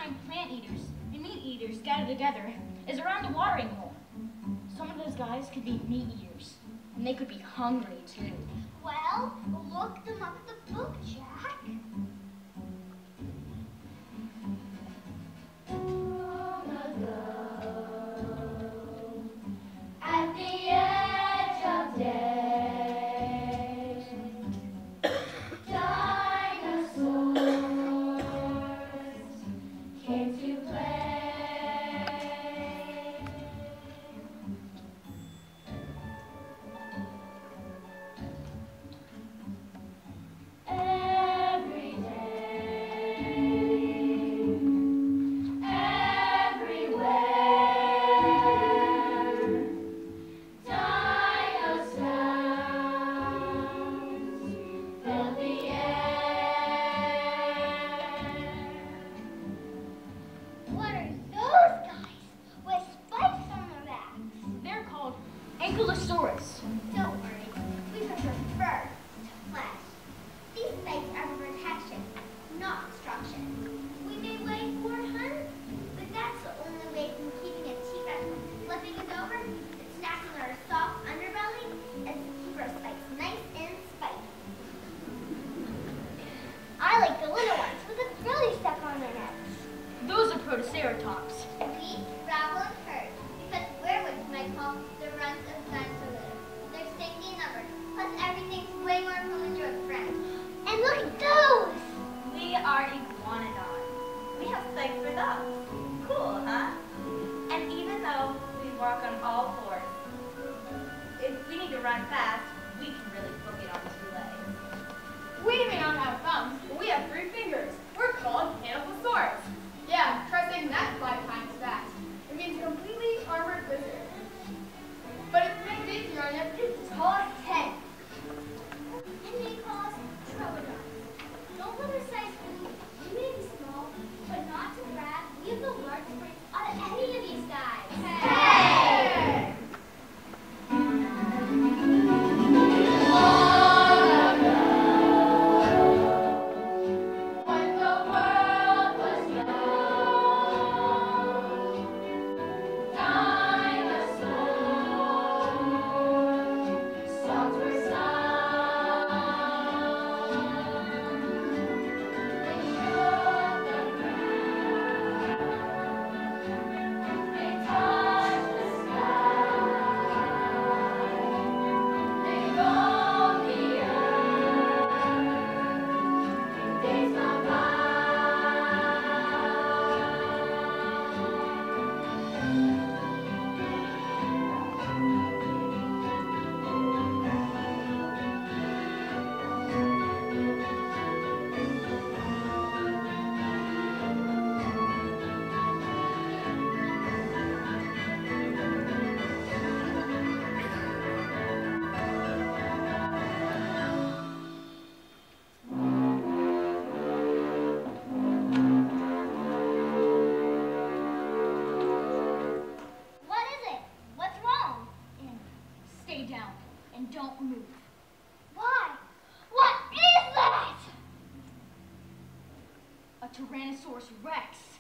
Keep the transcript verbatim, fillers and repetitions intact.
time plant eaters and meat eaters gather together is around the watering hole. Some of those guys could be meat eaters, and they could be hungry too. Well, look them up in the book, Jack. At the edge of day, dinosaurs came to play. Every day, everywhere. Dinosaurs. Don't worry, we prefer fur to flesh. These spikes are for protection, not destruction. We may weigh four hundred, but that's the only way from keeping a T-Rex from flipping us over, and snacking on our soft underbelly, and to keep our spikes nice and spiky. I like the little ones with the frilly stuff on their necks. Those are protoceratops. We rabble and herd, because werewolves might call the runs of dinosaur litter. They're sixty numbered, plus everything's way more fun than your friends. And look at those! We are iguanodons. We have spikes for those. Cool, huh? And even though we walk on all fours, if we need to run fast, we can really book it on two legs. We may not have thumbs, but we have three fingers. We're called Ankylosaurus. Yeah, try saying that five times fast. It means completely armored lizard. But if it makes it easier on you, just call us ten. And they call us troodons. Don't let our size fool you. We may be small, but not to brag. We have the largest brains out of any of these guys. Hey! Tyrannosaurus Rex.